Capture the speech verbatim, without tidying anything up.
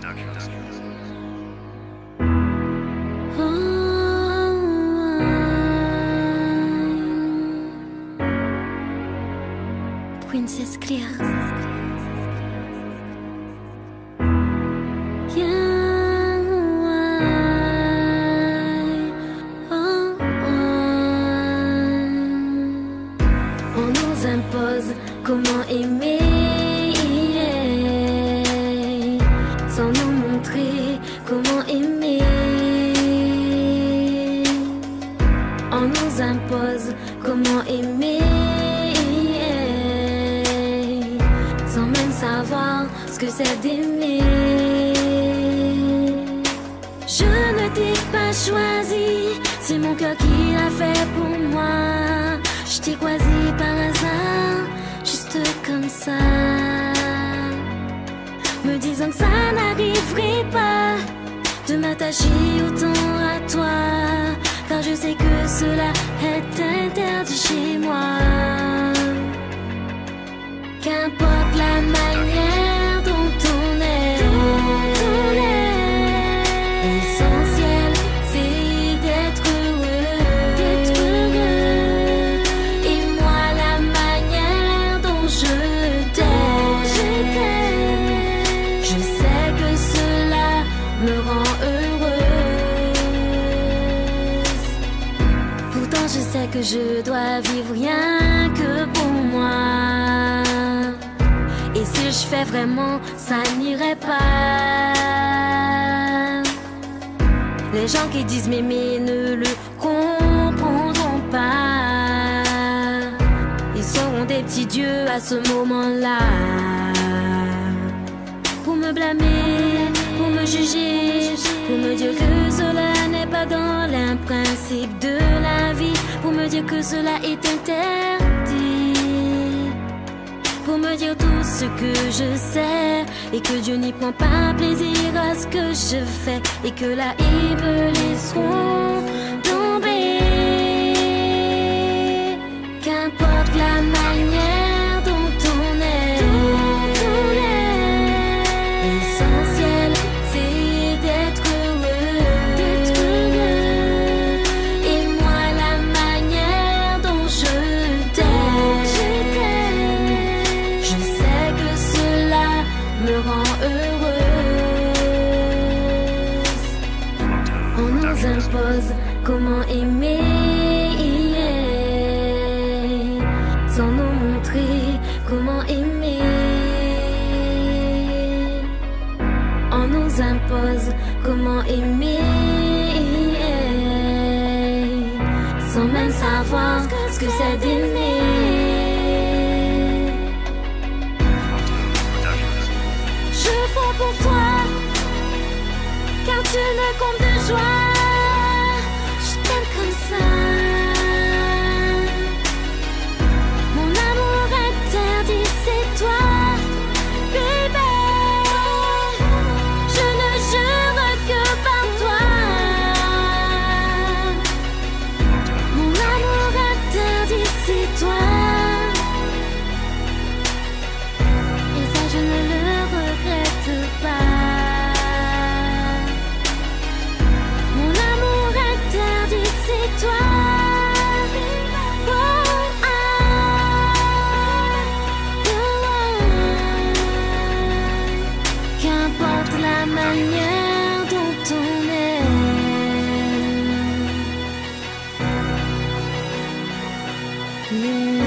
Princess Clear. On nous impose comment aimer sans nous montrer comment aimer. On nous impose comment aimer sans même savoir ce que c'est d'aimer. Je ne t'ai pas choisi, c'est mon cœur qui l'a fait pour moi. Je t'ai choisi par hasard, juste comme ça, me disant que ça n'arriverait pas de m'attacher autant à toi, car je sais que cela est interdit chez moi. Qu'importe la manière dont on est, l'essentiel c'est d'être heureux, d'être heureux. Et moi la manière dont je t'aime, je sais que cela me rend heureuse. Pourtant je sais que je dois vivre rien que pour moi. Et si je fais vraiment, ça n'irait pas. Les gens qui disent m'aimer ne le comprendront pas. Ils seront des petits dieux à ce moment-là, pour me blâmer, pour me juger, pour me dire que cela n'est pas dans les principes de la vie, pour me dire que cela est interdit, pour me dire tout ce que je sais et que Dieu n'y prend pas plaisir à ce que je fais, et que là ils me laisseront tomber. Qu'importe la manière dont on est, l'essentiel c'est d'être heureux, d'être heureux. Et moi la manière dont je t'aime, je sais que cela me rend heureuse. On nous impose comment aimer sans nous montrer comment aimer. On nous impose comment aimer sans même savoir ce que c'est d'aimer. Je fonds pour toi, car tu me combles de joie. Je t'aime comme ça. Mon amour interdit, c'est toi, baby. Je ne jure que par toi. Mon amour interdit, c'est toi. Et ça je ne le regrette pas. Mon amour interdit, c'est toi. Oh, ah, oh, ah. Qu'importe la manière dont on est,